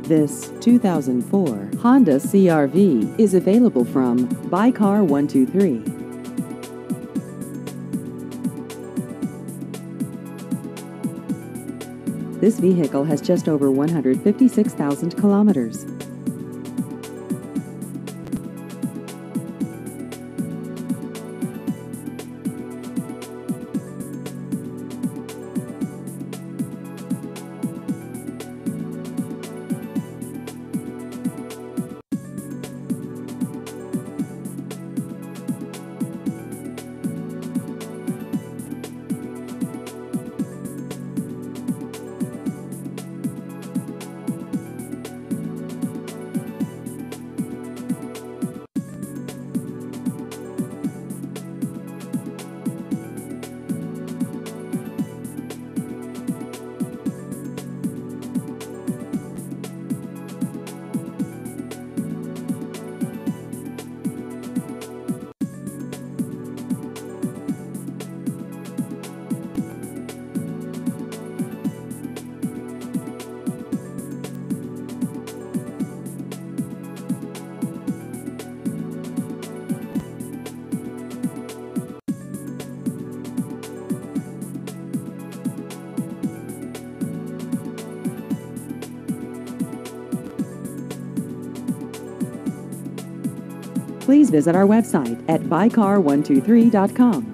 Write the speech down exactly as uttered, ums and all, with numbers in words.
This two thousand four Honda C R V is available from Buy Car one two three. This vehicle has just over one hundred fifty-six thousand kilometers. Please visit our website at buy car one two three dot com.